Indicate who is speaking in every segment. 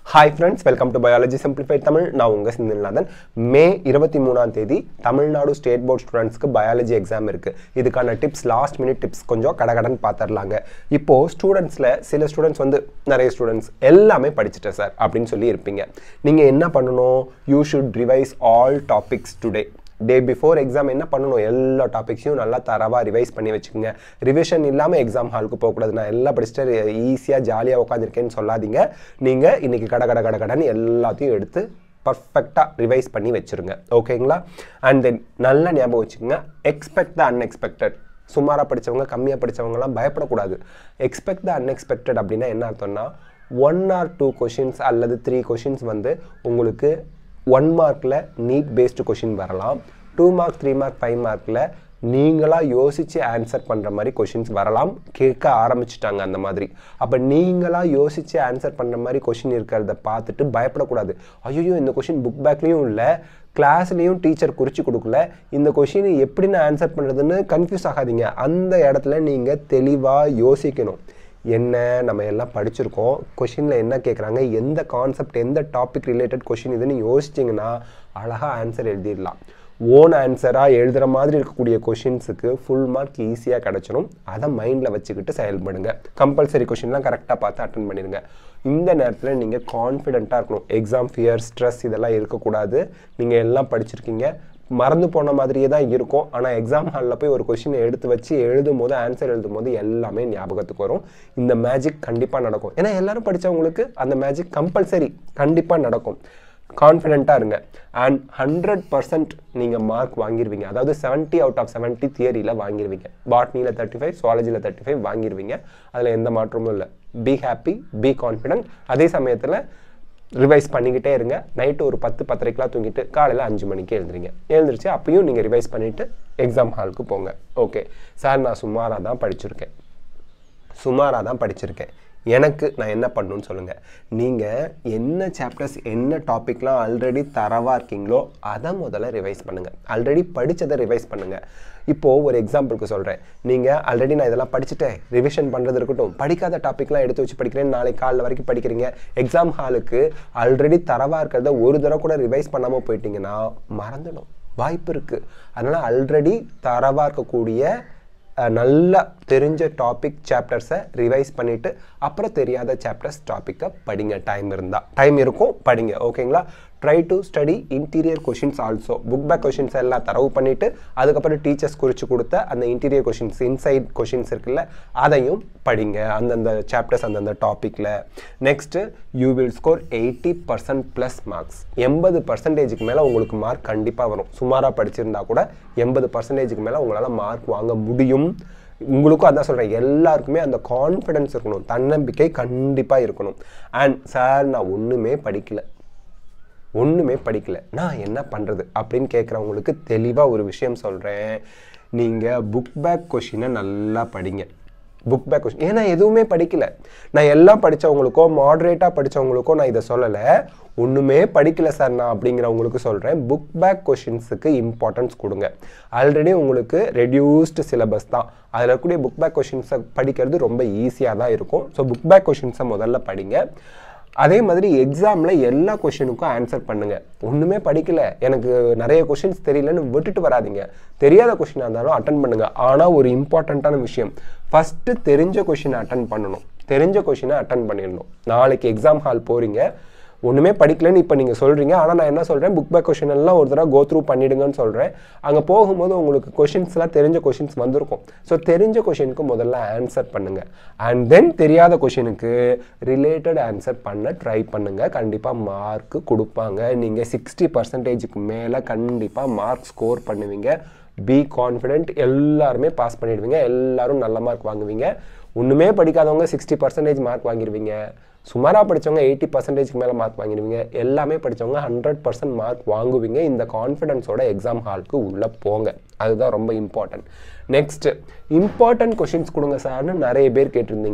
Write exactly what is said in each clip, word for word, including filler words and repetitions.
Speaker 1: Hi friends, welcome to Biology Simplified Tamil. நான் உங்க செந்தில்நாதன். மே இருபத்தி மூணாம் தேதி தமிழ்நாடு ஸ்டேட் போர்ட் ஸ்டூடண்ட்ஸ்க்கு பயாலஜி எக்ஸாம் இருக்கு. இதுக்கான டிப்ஸ் லாஸ்ட் மினிட் டிப்ஸ் கொஞ்சம் கடகடன் பாத்துறலாங்க. இப்போ ஸ்டூடண்ட்ஸ்ல சில ஸ்டூடண்ட்ஸ் வந்து நிறைய ஸ்டூடண்ட்ஸ் எல்லாமே படிச்சிட்டேன் சார் அப்படினு சொல்லி இருப்பீங்க. நீங்க என்ன பண்ணனும்? You should revise all topics today. Day before exam என்ன பண்ணனும்? எல்லா டாபிக்ஸையும் நல்லா தரவா ரிவைஸ் பண்ணி வெச்சுக்கங்க. ரிவிஷன் இல்லாம எக்ஸாம் ஹாலுக்கு போக கூடாது. நான் எல்லாம் படிச்சிட்டு ஈஸியா ஜாலியா உட்கார்ந்திருக்கேன்னு சொல்லாதீங்க. நீங்க இன்னைக்கு கட கட கட கடன்னு எல்லாத்தையும் எடுத்து பர்ஃபெக்ட்டா ரிவைஸ் பண்ணி வெச்சிருங்க. ஓகேங்களா? And then நல்லா ஞாபகம் வச்சுக்கங்க. Expect the unexpected. சுமாரா படிச்சவங்க கம்மியா படிச்சவங்க எல்லாம் பயப்பட கூடாது. Expect the unexpected அப்படினா என்ன அர்த்தம்னா one or two questions அல்லது three questions வந்து உங்களுக்கு one மார்க்ல நீட் பேஸ்ட் क्वेश्चन வரலாம். two mark three mark five மார்க்ல நீங்களா யோசிச்சு ஆன்சர் பண்ற மாதிரி क्वेश्चंस வரலாம். கேட்க ஆரம்பிச்சிட்டாங்க அந்த மாதிரி. அப்ப நீங்களா யோசிச்சு ஆன்சர் பண்ற மாதிரி क्वेश्चन இருக்கறத பார்த்துட்டு பயப்பட கூடாது. ஐயோ இந்த क्वेश्चन புக் பேக்லயும் இல்ல, கிளாஸ்லயும் டீச்சர் குறிச்சு கொடுக்கல. இந்த क्वेश्चन எப்படி நான் ஆன்சர் பண்றதுன்னு கன்ஃபியூஸ் ஆகாதீங்க. அந்த இடத்துல நீங்க தெளிவா யோசிக்கணும். என்ன நம்ம எல்லாம் படிச்சிருக்கோம், क्वेश्चनல என்ன கேக்குறாங்க, எந்த கான்செப்ட் எந்த டாபிக் ரிலேட்டட் क्वेश्चन இதுன்னு யோசிச்சீங்கனா அழகா ஆன்சர் எழுதிடலாம். ஓன் ஆன்சரா எழுதுற மாதிரி இருக்கக்கூடிய क्वेश्चंसக்கு ஃபுல் மார்க் ஈஸியா கிடைச்சிரும். அத மைண்ட்ல வச்சுக்கிட்டு செயல்படுங்க. கம்பல்சரி क्वेश्चनலாம் கரெக்ட்டா பார்த்து அட்டெண்ட் பண்ணிருங்க. இந்த நேரத்துல நீங்க கான்ஃபிடென்ட்டா இருக்கணும். எக்ஸாம் ஃபியர், ஸ்ட்ரெஸ் இதெல்லாம் இருக்க கூடாது. நீங்க எல்லாம் படிச்சிருக்கீங்க. மறந்து போன மாதிரியே தான் இருக்கும். ஆனா எக்ஸாம் ஹால்ல போய் ஒரு क्वेश्चन எடுத்து வச்சு எழுதும்போது ஆன்சர் எழுதும்போது எல்லாமே ஞாபகத்துக்கு வரும். இந்த மேஜிக் கண்டிப்பா நடக்கும். ஏன்னா எல்லாரும் படிச்சவங்களுக்கு அந்த மேஜிக் கம்பல்சரி கண்டிப்பா நடக்கும். கான்ஃபிடென்ட்டா இருங்க. and one hundred percent நீங்க மார்க் வாங்கிடுவீங்க. அதாவது seventy out of seventy தியரியில வாங்கிடுவீங்க. பாட்னில thirty-five, சுவாலஜில thirty-five வாங்கிடுவீங்க. அதுல எந்த மாற்றமும் இல்ல. be happy, be confident. அதே சமயத்துல ரிவைஸ் பண்ணிக்கிட்டே இருங்க. நைட் ஒரு பத்து பத்தரைக்குலாம் தூங்கிட்டு காலையில அஞ்சு மணிக்கு எழுந்திரிங்க. எழுந்திருச்சு அப்பயும் நீங்க ரிவைஸ் பண்ணிட்டு எக்ஸாம் ஹாலுக்கு போங்க. ஓகே சார், நான் சுமாரா தான் படிச்சிருக்கேன் சுமாரா தான் படிச்சிருக்கேன் எனக்கு நான் என்ன பண்ணணும்னு சொல்லுங்க. நீங்க என்ன சாப்டர்ஸ் என்ன டாபிக்லாம் ஆல்ரெடி தரவா இருக்கீங்களோ அதை முதல்ல ரிவைஸ் பண்ணுங்க. ஆல்ரெடி படிச்சதை ரிவைஸ் பண்ணுங்க. இப்போ ஒரு எக்ஸாம்பிளுக்கு சொல்றேன். நீங்க ஆல்ரெடி நான் இதெல்லாம் படிச்சுட்டேன், ரிவிஷன் பண்றது இருக்கட்டும், படிக்காத டாபிக்லாம் எடுத்து வச்சு படிக்கிறேன், நாளைக்கு காலைல வரைக்கும் படிக்கிறீங்க. எக்ஸாம் ஹாலுக்கு ஆல்ரெடி தரவா இருக்கிறத ஒரு தடவை கூட ரிவைஸ் பண்ணாம போயிட்டீங்கன்னா மறந்துடும் வாய்ப்பு இருக்கு. அதனால ஆல்ரெடி தரவா இருக்கக்கூடிய நல்லா தெரிஞ்ச டாபிக் சாப்டர்ஸை ரிவைஸ் பண்ணிட்டு அப்புறம் தெரியாத சாப்டர்ஸ் டாபிக்கை படிங்க. டைம் இருந்தா டைம் இருக்கும் படிங்க. ஓகேங்களா? Try to study interior questions also. Book back questions எல்லாம் தரவு பண்ணிட்டு அதுக்கப்புறம் டீச்சர்ஸ் குறித்து கொடுத்த அந்த இன்டீரியர் கொஷின்ஸ் இன்சைட் கொஷின்ஸ் இருக்குல்ல அதையும் படிங்க. அந்தந்த சாப்டர்ஸ் அந்தந்த டாப்பிக்கில். Next you will score eighty percent plus marks. எண்பது பர்சன்டேஜுக்கு மேலே உங்களுக்கு மார்க் கண்டிப்பாக வரும். சுமாராக படிச்சிருந்தா கூட எண்பது பர்சன்டேஜுக்கு மேலே உங்களால் மார்க் வாங்க முடியும். உங்களுக்கும் அதான் சொல்கிறேன், எல்லாருக்குமே அந்த கான்ஃபிடென்ஸ் இருக்கணும், தன்னம்பிக்கை கண்டிப்பாக இருக்கணும். அண்ட் சார் நான் ஒன்றுமே படிக்கல ஒன்றுமே படிக்கல நான் என்ன பண்ணுறது அப்படின்னு கேட்குறவங்களுக்கு தெளிவாக ஒரு விஷயம் சொல்கிறேன். நீங்கள் புக் பேக் கொஷினை நல்லா படிங்க. புக் பேக் கொஷின் ஏன்னா எதுவுமே படிக்கல. நான் எல்லாம் படித்தவங்களுக்கோ மாடரேட்டாக படித்தவங்களுக்கோ நான் இதை சொல்லலை. ஒன்றுமே படிக்கல சார் நான் அப்படிங்கிறவங்களுக்கு சொல்கிறேன். புக் பேக் கொஷின்ஸுக்கு இம்பார்ட்டன்ஸ் கொடுங்க. ஆல்ரெடி உங்களுக்கு ரெடியூஸ்டு சிலபஸ் தான். அதில் இருக்கக்கூடிய புக் பேக் கொஷின்ஸை படிக்கிறது ரொம்ப ஈஸியாக தான் இருக்கும். ஸோ புக் பேக் கொஷின்ஸை முதல்ல படிங்க. அதே மாதிரி எக்ஸாமில் எல்லா கொஷினுக்கும் ஆன்சர் பண்ணுங்கள். ஒன்றுமே படிக்கல எனக்கு நிறைய கொஷின்ஸ் தெரியலன்னு விட்டுட்டு வராதிங்க. தெரியாத கொஷினாக இருந்தாலும் அட்டன் பண்ணுங்கள். ஆனால் ஒரு இம்பார்ட்டண்ட்டான விஷயம், ஃபஸ்ட்டு தெரிஞ்ச கொஷினை அட்டன் பண்ணணும். தெரிஞ்ச கொஷினை அட்டன் பண்ணிடணும். நாளைக்கு எக்ஸாம் ஹால் போகிறீங்க, ஒன்றுமே படிக்கலன்னு இப்போ நீங்கள் சொல்கிறீங்க. ஆனால் நான் என்ன சொல்கிறேன், புக் பேக் கொஷின் எல்லாம் ஒரு தடவை கோ த்ரூ பண்ணிடுங்கன்னு சொல்கிறேன். அங்கே போகும்போது உங்களுக்கு கொஷின்ஸ்லாம் தெரிஞ்ச கொஷின்ஸ் வந்திருக்கும். ஸோ தெரிஞ்ச கொஷினுக்கு முதல்ல ஆன்சர் பண்ணுங்கள். அண்ட் தென் தெரியாத கொஷினுக்கு ரிலேட்டட் ஆன்சர் பண்ண ட்ரை பண்ணுங்கள். கண்டிப்பாக மார்க்கு கொடுப்பாங்க. நீங்கள் சிக்ஸ்டி பர்சன்டேஜுக்கு மேலே கண்டிப்பாக மார்க் ஸ்கோர் பண்ணுவீங்க. Be confident. எல்லாருமே பாஸ் பண்ணிடுவீங்க. எல்லாரும் நல்ல மார்க் வாங்குவீங்க. ஒன்றுமே படிக்காதவங்க சிக்ஸ்டி பர்சன்டேஜ் மார்க் வாங்கிடுவீங்க. சுமாராக படித்தவங்க எயிட்டி பர்சன்டேஜ்க்கு மேலே மார்க் வாங்கிடுவீங்க. எல்லாமே படித்தவங்க ஹண்ட்ரட் பர்சன்ட் மார்க் வாங்குவீங்க. இந்த கான்ஃபிடென்ஸோட எக்ஸாம் ஹாலுக்கு உள்ளே போங்க. அதுதான் ரொம்ப இம்பார்ட்டன்ட். நெக்ஸ்ட்டு இம்பார்ட்டன்ட் கொஷின்ஸ் கொடுங்க சார்னு நிறைய பேர் கேட்டிருந்தீங்க.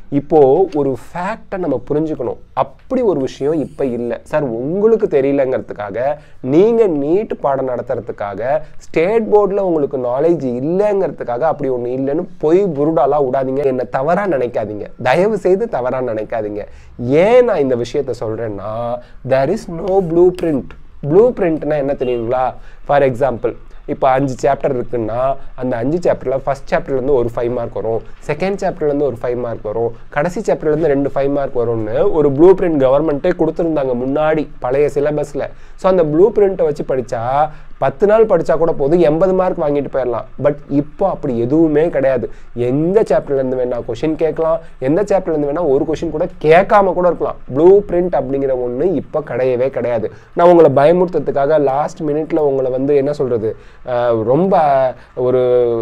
Speaker 1: இப்போது ஒரு ஃபேக்டை நம்ம புரிஞ்சுக்கணும். அப்படி ஒரு விஷயம் இப்போ இல்லை சார். உங்களுக்கு தெரியலங்கிறதுக்காக நீங்கள் நீட் பாடம் நடத்துறதுக்காக ஸ்டேட் போர்டில் உங்களுக்கு நாலேஜ் இல்லைங்கிறதுக்காக அப்படி ஒன்று இல்லைன்னு பொய் புருடாலாம் விடாதீங்க. என்னை தவறாக நினைக்காதீங்க, தயவு செய்து தவறாக நினைக்காதீங்க. ஏன் நான் இந்த விஷயத்த சொல்கிறேன்னா, there is no blue print. Blue பிரிண்ட்னா என்ன தெரியுங்களா? ஃபார் எக்ஸாம்பிள், இப்போ அஞ்சு சாப்டர் இருக்குன்னா அந்த அஞ்சு சாப்டரில் ஃபஸ்ட் சாப்டர்லேருந்து ஒரு ஃபைவ் மார்க் வரும், செகண்ட் சாப்டர்லேருந்து ஒரு ஃபைவ் மார்க் வரும், கடைசி சாப்டர்லேருந்து ரெண்டு ஃபைவ் மார்க் வரும்னு ஒரு ப்ளூ பிரிண்ட் கவர்மெண்ட்டே கொடுத்துருந்தாங்க முன்னாடி பழைய சிலபஸில். ஸோ அந்த ப்ளூ பிரிண்ட்டை வச்சு படித்தா பத்து நாள் படித்தா கூட போதும், எண்பது மார்க் வாங்கிட்டு போயிடலாம். பட் இப்போ அப்படி எதுவுமே கிடையாது. எந்த சாப்டர்லேருந்து வேணால் கொஷின் கேட்கலாம், எந்த சாப்டர்லேருந்து வேணால் ஒரு கொஷின் கூட கேட்காம கூட இருக்கலாம். ப்ளூ பிரிண்ட் அப்படிங்கிற ஒன்று இப்போ கிடையவே கிடையாது. நான் உங்களை பயமுறுத்துறதுக்காக லாஸ்ட் மினிட்ல உங்களை வந்து என்ன சொல்கிறது, ரொம்ப ஒரு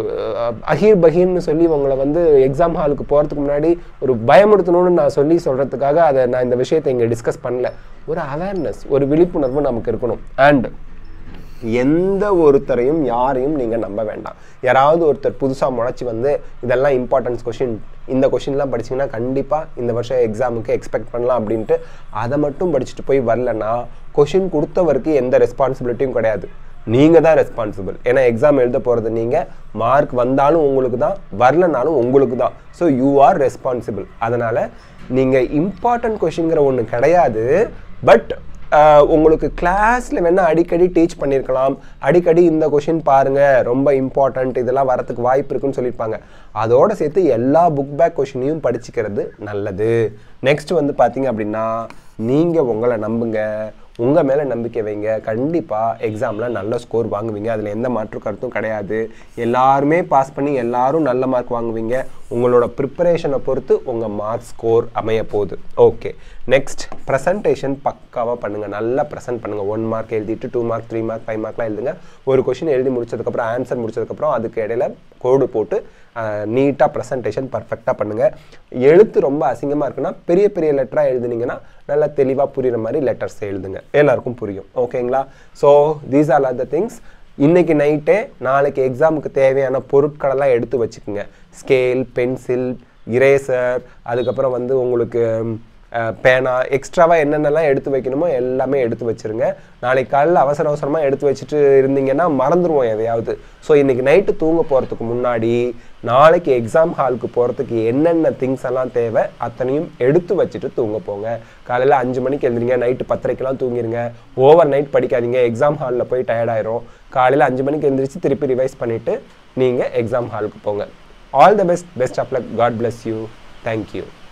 Speaker 1: அஹீர் பகீர்னு சொல்லி உங்களை வந்து எக்ஸாம் ஹாலுக்கு போகிறதுக்கு முன்னாடி ஒரு பயமுறுத்தணும்னு நான் சொல்லி சொல்கிறதுக்காக அதை நான் இந்த விஷயத்தை இங்கே டிஸ்கஸ் பண்ணல. ஒரு அவேர்னஸ், ஒரு விழிப்புணர்வு நமக்கு இருக்கணும். அண்ட் எந்த ஒருத்தரையும் யாரையும் நீங்கள் நம்ப வேண்டாம். யாராவது ஒருத்தர் புதுசாக முளைச்சி வந்து இதெல்லாம் இம்பார்ட்டன்ஸ் கொஷின், இந்த கொஷின்லாம் படிச்சிங்கன்னா கண்டிப்பாக இந்த வருஷம் எக்ஸாமுக்கு எக்ஸ்பெக்ட் பண்ணலாம் அப்படின்ட்டு அதை மட்டும் படிச்சுட்டு போய் வரலன்னா கொஷின் கொடுத்தவருக்கு எந்த ரெஸ்பான்சிபிலிட்டியும் கிடையாது. நீங்கள் தான் ரெஸ்பான்சிபிள். ஏன்னா எக்ஸாம் எழுத போகிறது நீங்கள், மார்க் வந்தாலும் உங்களுக்கு தான், வரலனாலும் உங்களுக்கு தான். So you are responsible. அதனால் நீங்கள் இம்பார்ட்டன்ட் கொஷின்கிற ஒன்று கிடையாது. பட் உங்களுக்கு கிளாஸில் வேணால் அடிக்கடி டீச் பண்ணியிருக்கலாம், அடிக்கடி இந்த கொஷின் பாருங்கள் ரொம்ப இம்பார்ட்டண்ட், இதெல்லாம் வரத்துக்கு வாய்ப்பு இருக்குன்னு சொல்லியிருப்பாங்க. அதோடு சேர்த்து எல்லா புக் பேக் கொஷினையும் படிச்சுக்கிறது நல்லது. நெக்ஸ்ட் வந்து பார்த்தீங்க அப்படின்னா, நீங்கள் உங்களை நம்புங்க, உங்கள் மேலே நம்பிக்கை வைங்க. கண்டிப்பாக எக்ஸாமில் நல்ல ஸ்கோர் வாங்குவீங்க, அதில் எந்த மாற்று கருத்தும் கிடையாது. எல்லாருமே பாஸ் பண்ணி எல்லாரும் நல்ல மார்க் வாங்குவீங்க. உங்களோட ப்ரிப்பரேஷனை பொறுத்து உங்கள் மார்க் ஸ்கோர் அமைய போகுது. ஓகே, நெக்ஸ்ட் ப்ரெசன்டேஷன் பக்காவாக பண்ணுங்கள், நல்லா ப்ரெசென்ட் பண்ணுங்கள். ஒன் மார்க் எழுதிட்டு two mark three mark five மார்க்லாம் எழுதுங்க. ஒரு கொஷின் எழுதி முடிச்சதுக்கப்புறம் ஆன்சர் முடிச்சதுக்கப்புறம் அதுக்கு இடையில கோடு போட்டு நீட்டாக ப்ரெசன்டேஷன் பர்ஃபெக்டாக பண்ணுங்கள். எழுத்து ரொம்ப அசிங்கமாக இருக்குன்னா பெரிய பெரிய லெட்டராக எழுதுனீங்கன்னா நல்லா தெளிவாக புரிகிற மாதிரி லெட்டர்ஸ் எழுதுங்க, எல்லாருக்கும் புரியும். ஓகேங்களா? So these are are the things. இன்றைக்கி நைட்டே நாளைக்கு எக்ஸாமுக்கு தேவையான பொருட்களெல்லாம் எடுத்து வச்சுக்கோங்க. ஸ்கேல், பென்சில், இரேசர், அதுக்கப்புறம் வந்து உங்களுக்கு பேனா, எக்ஸ்ட்ராவாக என்னென்னலாம் எடுத்து வைக்கணுமோ எல்லாமே எடுத்து வச்சுருங்க. நாளைக்கு காலையில் அவசர அவசரமாக எடுத்து வச்சுட்டு இருந்தீங்கன்னா மறந்துடுவோம் எதையாவது. ஸோ இன்றைக்கி நைட்டு தூங்க போகிறதுக்கு முன்னாடி நாளைக்கு எக்ஸாம் ஹாலுக்கு போகிறதுக்கு என்னென்ன திங்ஸ் எல்லாம் தேவை அத்தனையும் எடுத்து வச்சுட்டு தூங்க போங்க. காலையில் அஞ்சு மணிக்கு எழுந்திரிங்க, நைட்டு பத்தரைக்கெல்லாம் தூங்கிடுங்க. ஓவர் நைட் படிக்காதீங்க, எக்ஸாம் ஹாலில் போய் டயர்டாயிரும். காலையில் அஞ்சு மணிக்கு எழுந்திரிச்சு திருப்பி ரிவைஸ் பண்ணிவிட்டு நீங்கள் எக்ஸாம் ஹாலுக்கு போங்க. All the best, best of luck, God bless you, thank you.